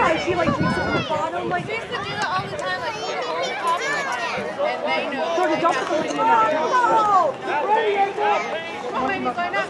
how she like takes it from the bottom, like. She used to do that all the time, like put a hole in the top of my chair, and they know. So the jump is going to be now. Oh, maybe so not.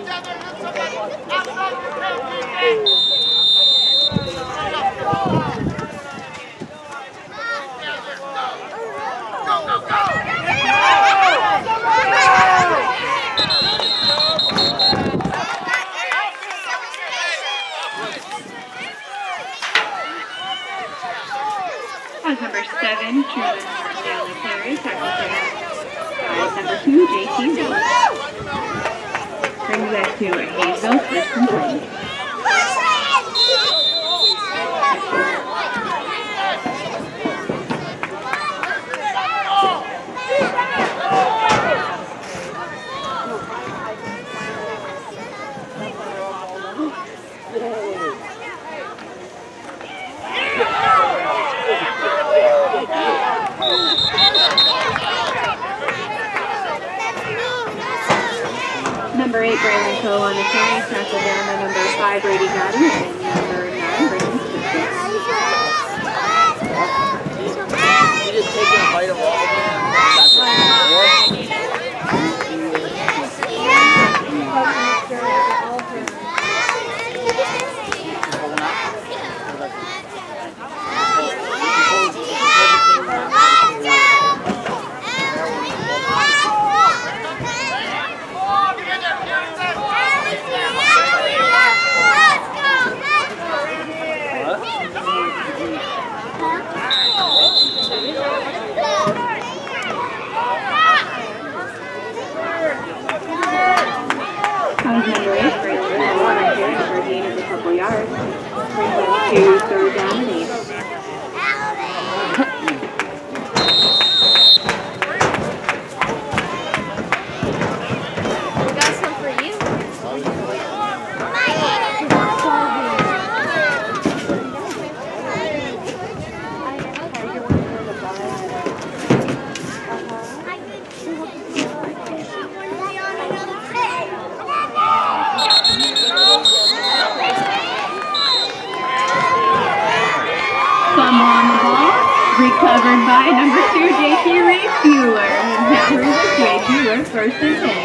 As number 7, Truman down the carry, tackle as number 2, JT Reese. Brings us to Haysville, first and 20. Number 8, Braylon Cole on the carry, tackle down by number 5, Brady Goddard, and number 9, Brendan Stewart. You just take a bite of all of them. Number 8, Braylon Cole on the carry for a gain of a couple yards. Brings us to 3rd down and 8. We got some for you. Fumble on the ball, recovered by number 2, JT Reese Buhler. And now brings us to a Buhler first and 10.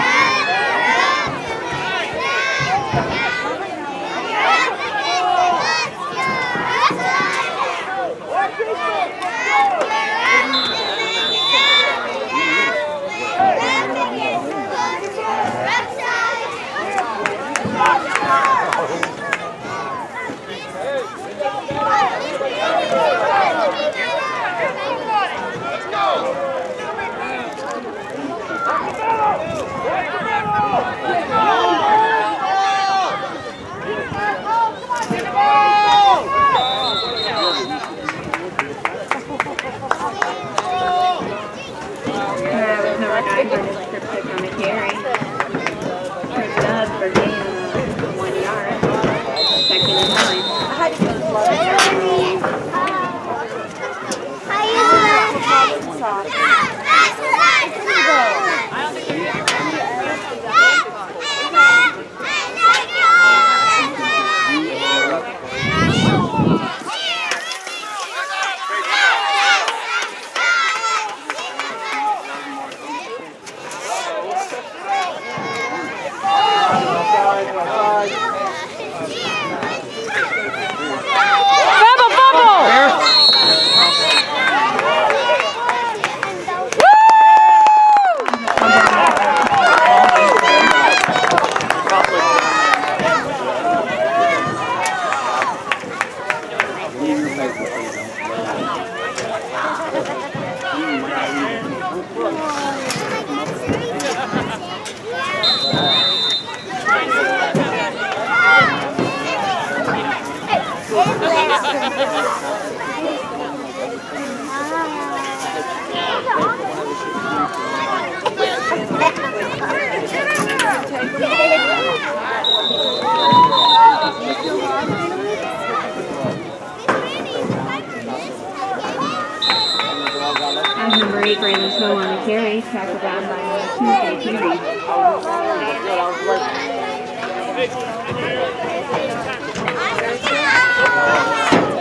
Number 8, Braylon Cole on the carry, tackled down by number 2, JT Reese.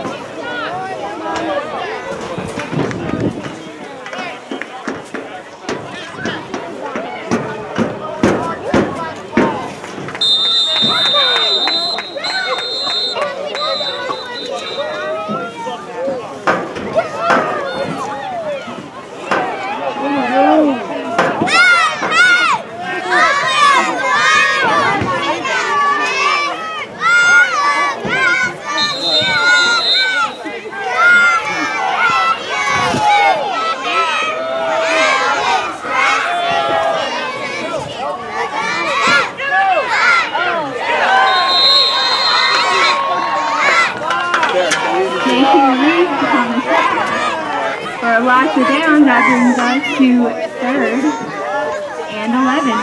leads on the second. For a loss of down, that brings us to third and 11.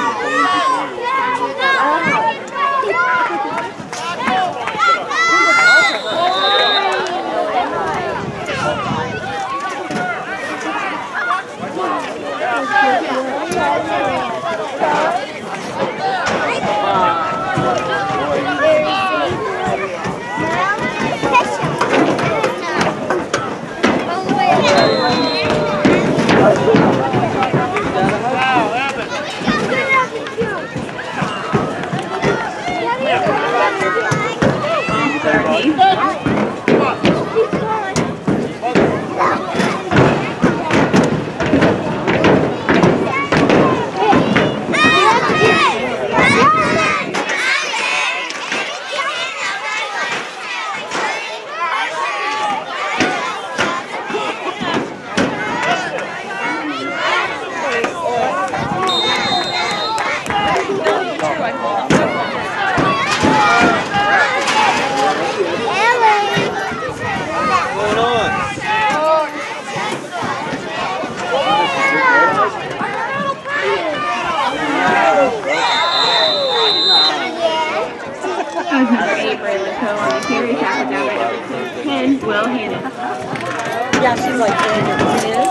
Yeah, she's like, it is.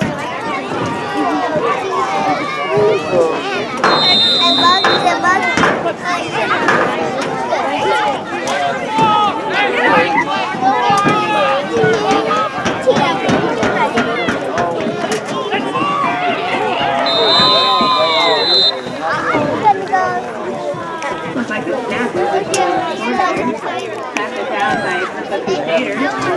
Looks like a snap. Snap it down by the Crusader.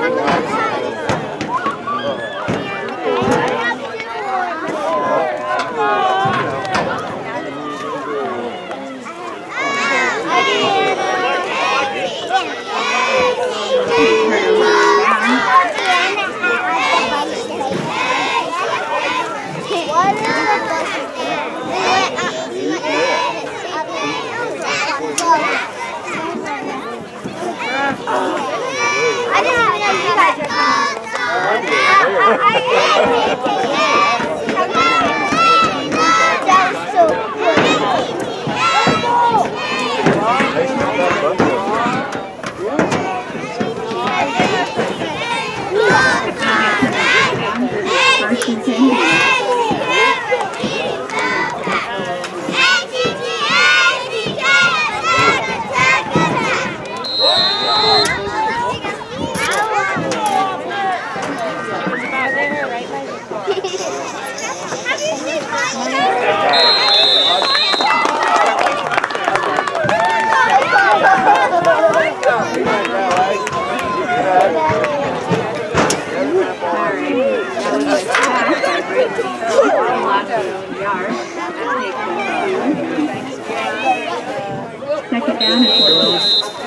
Second down and 14.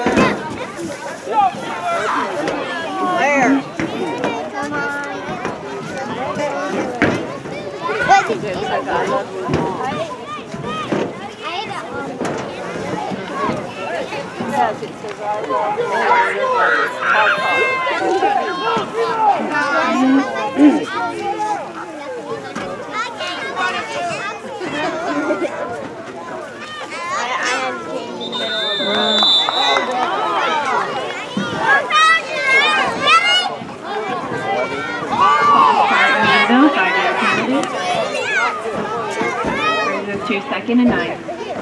To second and 9.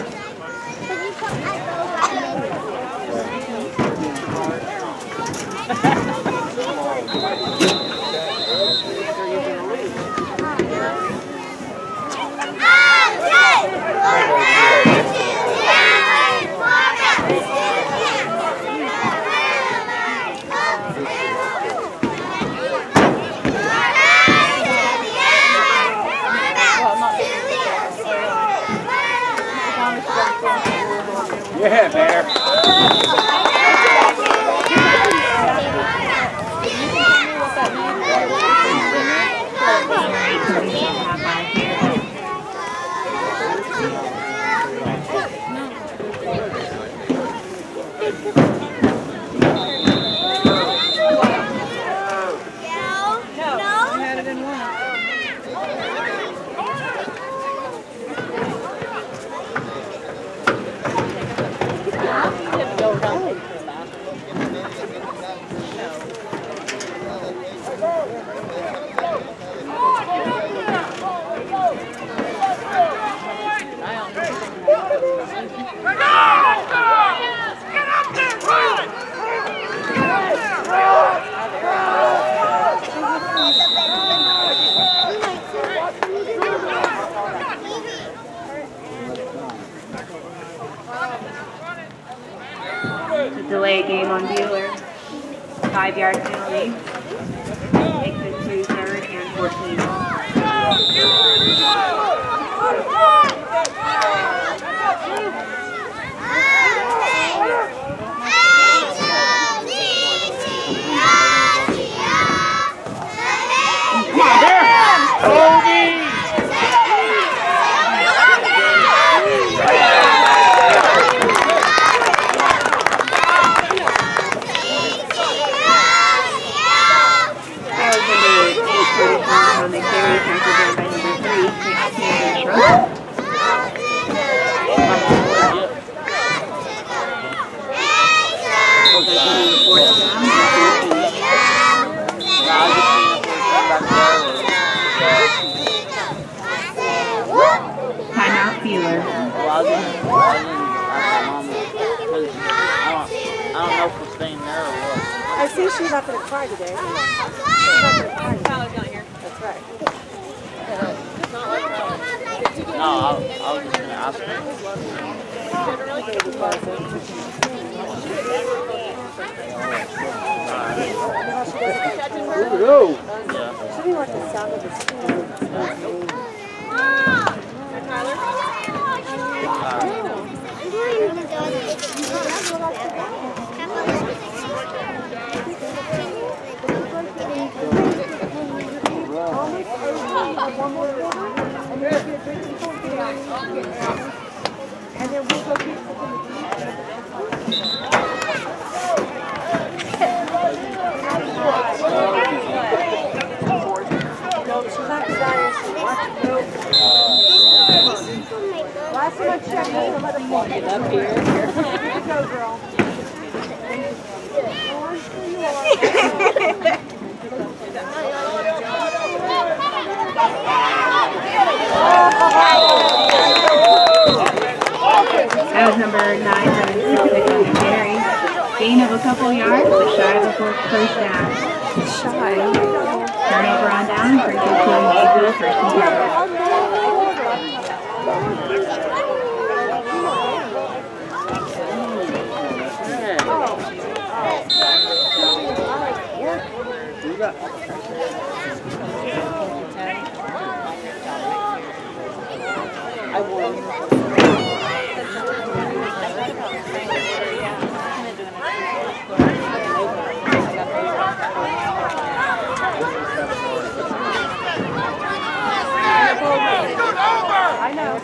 Yeah, Bear. To delay game on Buhler. 5-yard penalty. Makes it to 3rd and 14. On the carry, tackled down by number 3, Haysville. Timeout, Buhler. I don't know if we're staying there or what. I see she's not going to cry today. That's right. No, I was just going to ask her. Go. Yeah. She didn't like the sound of the school. And then we'll go get no, she's not excited. Last time I checked, I let her walk it up here. Here you go, girl. That was number 9, having 6 on the carry. Gain of a couple yards, but shy of a first down. Shy. Turnover on down, brings it to Haysville, 1st and 10. I won. I know.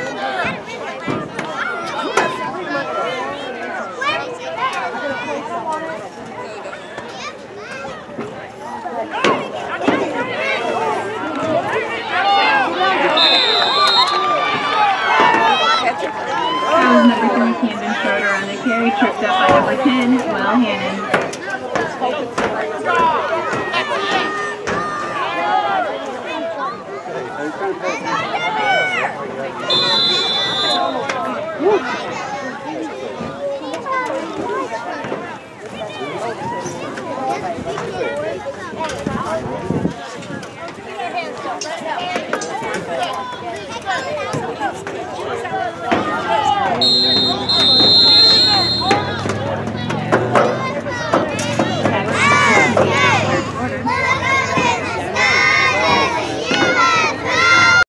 On the carry, tripped up by number 10, Will Hannon. Keep your hands up.